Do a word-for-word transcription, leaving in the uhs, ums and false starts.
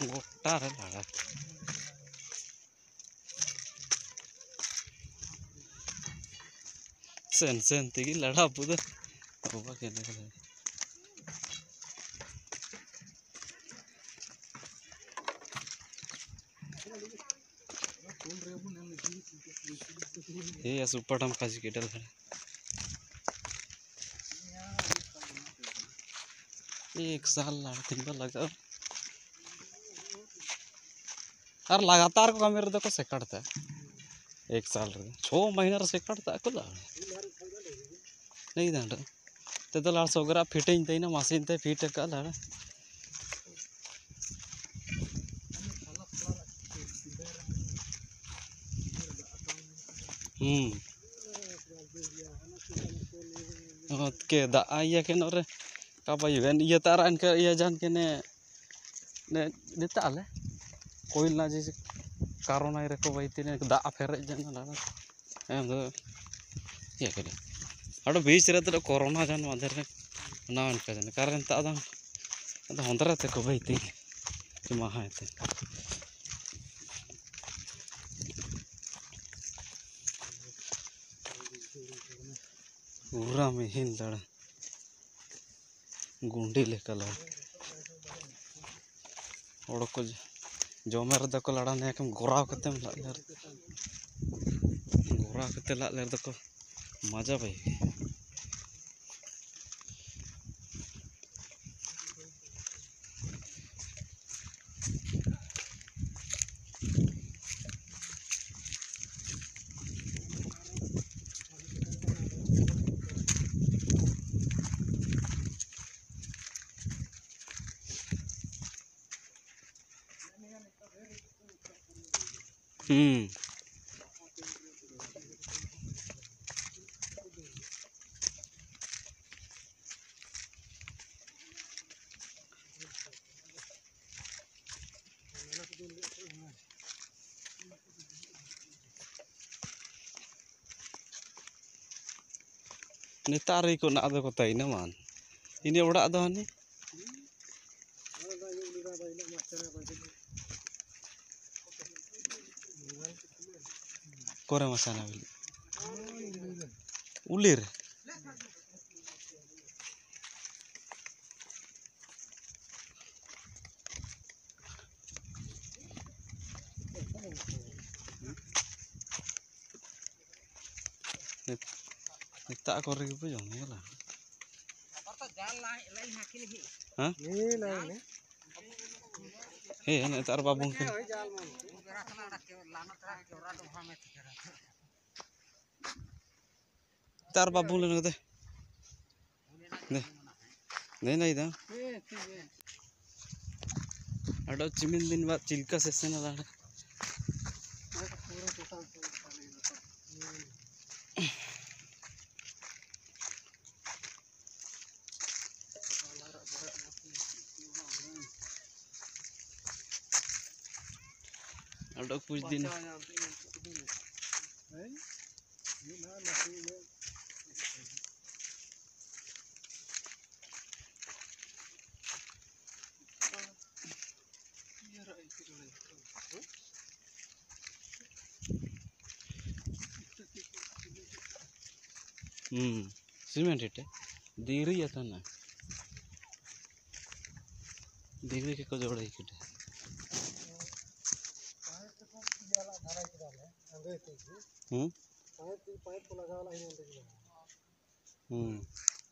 गोटा रे लाड़ा sen sen tigi lada puda apa kene kene ये या सुपर टम काजी केटल है एक साल लाड़ तिंबा लगा और लगातार को कमेर दो को सेकड़ता एक साल रे छो महीना रे सेकड़ता को लाड़ नहीं दांडा ते तो लाड़ सोगरा फिटिंग ते ना मशीन ते फिट का लाड़ हम्म के दा आया के नोरे का भाई वेन ये तारा इनके ये जान के ने ने नेता आले कोई ना जैसे कारण आई रखो भाई तीने दा फेरे जन ना एम दो ये करे अड़ बीच रे तो कोरोना जान मादर रे ना इनका जान कारण ता दा दा होंदरा ते को भाई ती मा है ते पूरा में हिल लड़ गुंडी लेकर लड़ और को जमे रे को लड़ा ने कम गोराव करते ला लेर गोराव करते ला लेर को मजा भाई हम्म नेतार को ना दो को ताई ना मान इने ओड़ा दो हनी कोरे मसाना बिली उलिर नेता को रे को जम गेला हां हे नेतार बाबू के तार बाबू लेने दे दे नहीं नहीं दा अडो चिमिन दिन बाद चिल्का सेशन ला अडो कुछ दिन हम्म सीमेंट इटे दिरी आता ना दिरी के को जोड़े किटे हम्म हम्म